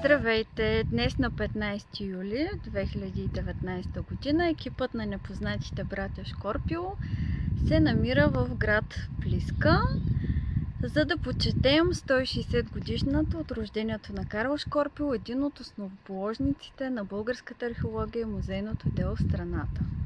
Здравейте! Днес на 15 юли 2019 година екипът на непознатите братя Шкорпио се намира в град Плиска, за да почетем 160 годишната от рождението на Карл Шкорпио, един от основоположниците на българската археология и музейното дело в страната.